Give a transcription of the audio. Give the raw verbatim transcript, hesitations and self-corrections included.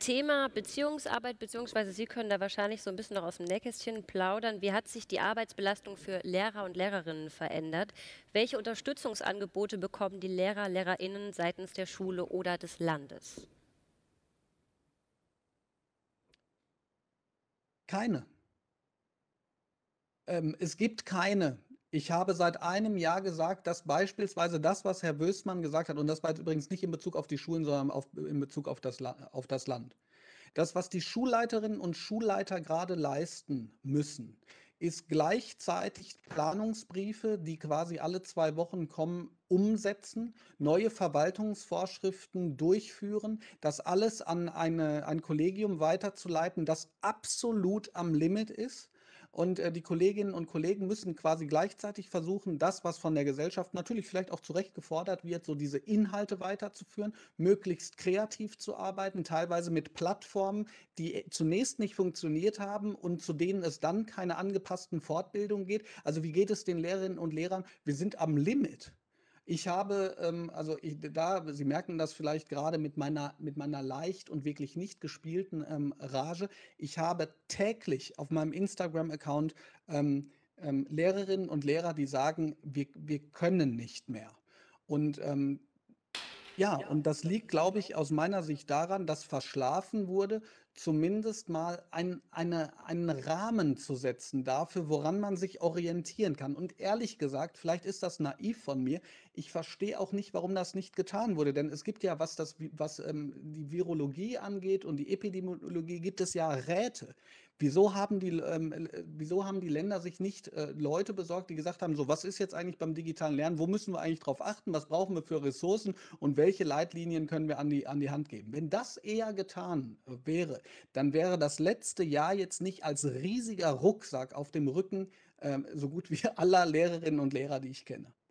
Thema Beziehungsarbeit, beziehungsweise Sie können da wahrscheinlich so ein bisschen noch aus dem Nähkästchen plaudern. Wie hat sich die Arbeitsbelastung für Lehrer und Lehrerinnen verändert? Welche Unterstützungsangebote bekommen die Lehrer, Lehrerinnen seitens der Schule oder des Landes? Keine. Ähm, es gibt keine. Ich habe seit einem Jahr gesagt, dass beispielsweise das, was Herr Wößmann gesagt hat, und das war jetzt übrigens nicht in Bezug auf die Schulen, sondern auf, in Bezug auf das, La auf das Land. Das, was die Schulleiterinnen und Schulleiter gerade leisten müssen, ist gleichzeitig Planungsbriefe, die quasi alle zwei Wochen kommen, umsetzen, neue Verwaltungsvorschriften durchführen, das alles an eine, ein Kollegium weiterzuleiten, das absolut am Limit ist. Und äh, die Kolleginnen und Kollegen müssen quasi gleichzeitig versuchen, das, was von der Gesellschaft natürlich vielleicht auch zu Recht gefordert wird, so diese Inhalte weiterzuführen, möglichst kreativ zu arbeiten, teilweise mit Plattformen, die äh, zunächst nicht funktioniert haben und zu denen es dann keine angepassten Fortbildungen geht. Also wie geht es den Lehrerinnen und Lehrern? Wir sind am Limit. Ich habe, ähm, also ich, da, Sie merken das vielleicht gerade mit meiner, mit meiner leicht und wirklich nicht gespielten ähm, Rage. Ich habe täglich auf meinem Instagram-Account ähm, ähm, Lehrerinnen und Lehrer, die sagen, wir, wir können nicht mehr. Und ähm, ja, und das liegt, glaube ich, aus meiner Sicht daran, dass verschlafen wurde, zumindest mal ein, eine, einen Rahmen zu setzen dafür, woran man sich orientieren kann. Und ehrlich gesagt, vielleicht ist das naiv von mir, ich verstehe auch nicht, warum das nicht getan wurde. Denn es gibt ja, was, das, was ähm, die Virologie angeht und die Epidemiologie, gibt es ja Räte. Wieso haben die, ähm, äh, wieso haben die Länder sich nicht äh, Leute besorgt, die gesagt haben, so, was ist jetzt eigentlich beim digitalen Lernen? Wo müssen wir eigentlich drauf achten? Was brauchen wir für Ressourcen? Und welche Leitlinien können wir an die, an die Hand geben? Wenn das eher getan äh, wäre, dann wäre das letzte Jahr jetzt nicht als riesiger Rucksack auf dem Rücken ähm, so gut wie aller Lehrerinnen und Lehrer, die ich kenne.